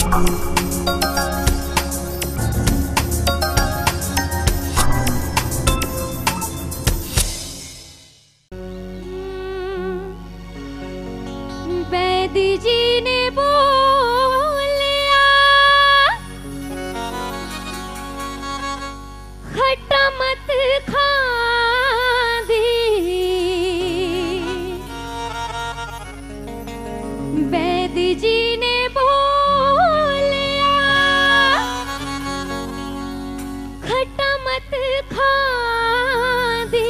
वैद्य जी ने बोलिया खट्टा मत खा दी। वैद्य जी ने बोलिया खट्टा मत खा दी।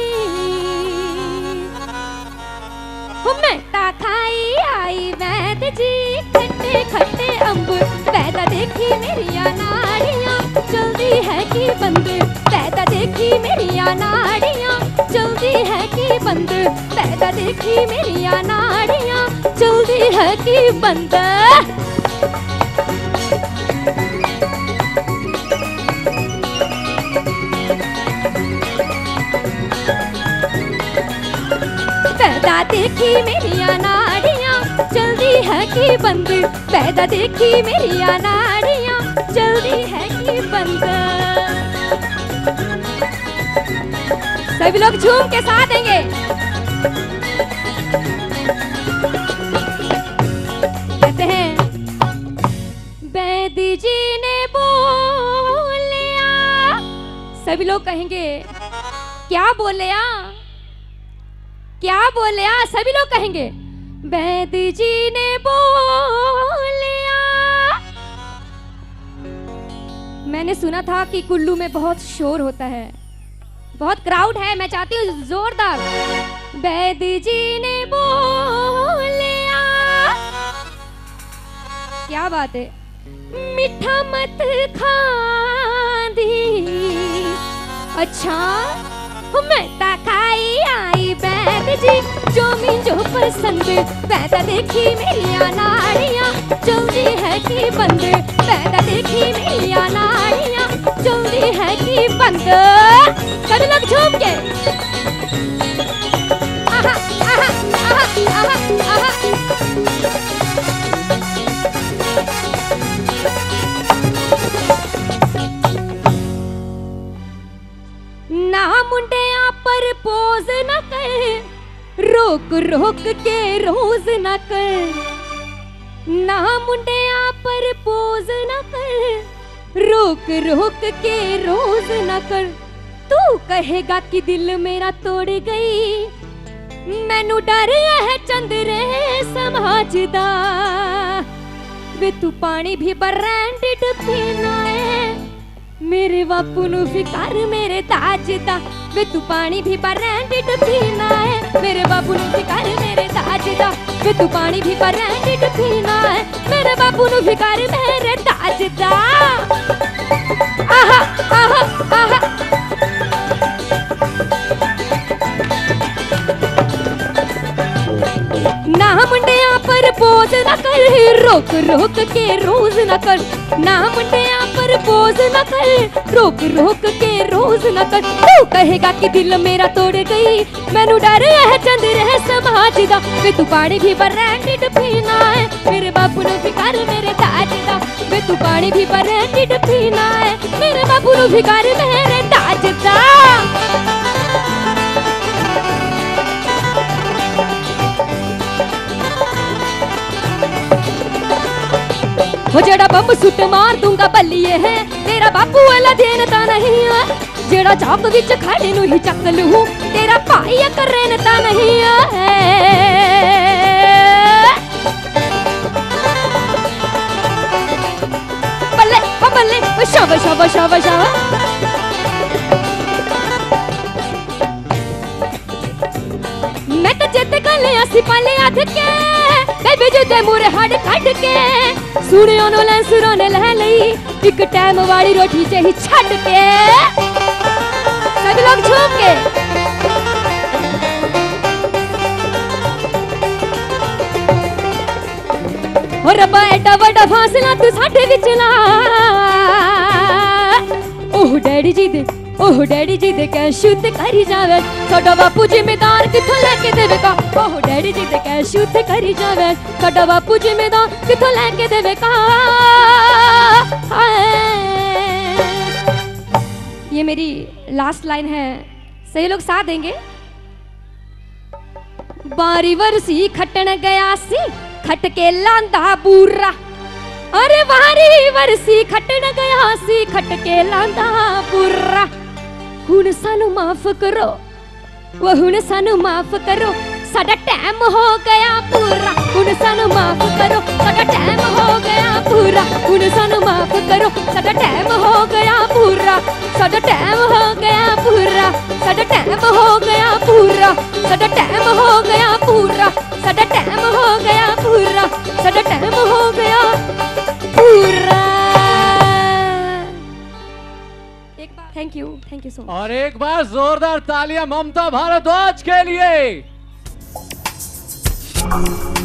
मैं खाई आई वैद्य जी खट्टे खट्टे अम्ब। वैद्य देखी मेरिया नाड़ियाँ जल्दी है कि बंद। वैद्य देखी मेरिया नाड़ियाँ जल्दी है कि बंद। वैद्य देखी मेरिया नाड़ियाँ जल्दी है कि बंद। वैद्य देखी मेरिया नाड़ियाँ जल्दी है कि बंद। वैद्य देखी मेरिया नाड़ियाँ जल्दी है कि बंद। सभी लोग झूम के साथ देंगे। कहते हैं वैद्य जी ने बोलिया। सभी लोग कहेंगे क्या बोलिया, क्या बोलिया। सभी लोग कहेंगे वैद्य जी ने बोलिया। मैंने सुना था कि कुल्लू में बहुत शोर होता है, बहुत क्राउड है। मैं चाहती हूँ जोरदार। वैद्य जी ने बोलिया। क्या बात है। मीठा मत खा दी। अच्छा मैं खाई आई वैद्य जी जो मुझे पसंद। वैद्य देखी मेरिया नाड़ियाँ जल्दी है कि बंद। वैद्य देखी मेरिया नाड़ियाँ जल्दी है कि बंद। सभी लोग झूम के आहा आहा आहा आहा आहा। ना मुंडिया पर पोज न कर, रोक रोक के रोज न कर। ना मुंडिया पर पोज न कर, रोक रोक के रोज न कर। तू कहेगा कि दिल मेरा तोड़ गई। मैनू डर है चंद्रे समाज दा। वे तू पानी भी ब्रांडेड पीना है। मेरे बापू नू फिकर मेरे ताज दा। वे तू पानी भी ब्रांडेड पीना है। मेरे बापू नू फिकर मेरे ताज दा। वे तू पानी भी ब्रांडेड पीना है। मेरे बापू नू फिकर मेरे ताज दा। आहा आहा आहा। ना मुंडिया पर पोज न कर, रोक रोक के रोज न कर। ना मुंडिया पर पोज न कर, रोक रोक के रोज न कर। तू कहेगा कि दिल मेरा तोड़ गई। मैनू डर है चंद्रे समाज दा। वे तू पानी भी ब्रांडेड पीना है। मेरे बापू नू फिकर मेरे ताज दा। वे तू पानी भी ब्रांडेड पीना है। मेरे बापू नू फिकर मेरे ताज दा। वो जेड़ा बम सुट मार दूंगा बल्लिए है। तेरा बापू वाला देनता नहीं है। जेड़ा चौक विच खड़े नू ही चक लूं। तेरा भाई करनता नहीं है। बल्ले बल्ले शाबा शाबा शाबा शाबा। मैं तो जित गले सिपाले हाथ के बेजुदे मुरे हट कट के। सुनियो नो लैंसरों ने लह लई एक टाइम वाली रोटी चाहिए छट के। सभी लोग झूम के और रब्बा एडा वड्डा फासला तू साडे विच ला। ओह डैडी जी दे ओह डैडी जी दे कैशू ते करी जावे साडा बापू जिम्मेदार किथों लेके देवेगा ओह डैडी जी दे कैशू ते करी जावे साडा बापू जिम्मेदार किथों लेके देवेगा। ये मेरी लास्ट लाइन है, सही लोग साथ देंगे। बारी वरसी खटन गया सी खट के लांदा बूरा, अरे बारी वरसी खटन गया सी खट के लांदा बूरा। हुण सानू माफ करो वो हुण सानू माफ करो साडा टाइम हो गया पूरा, हुण सानू माफ करो साडा टाइम हो गया पूरा, हुण सानू माफ करो साडा टाइम हो गया पूरा, साडा टाइम हो गया पूरा, साडा टाइम हो गया पूरा, साडा टाइम हो गया पूरा, साडा टाइम हो गया पूरा, साडा टाइम हो गया पूरा। एक बार थैंक यू सो मच। और एक बार जोरदार तालियां ममता भारद्वाज के लिए।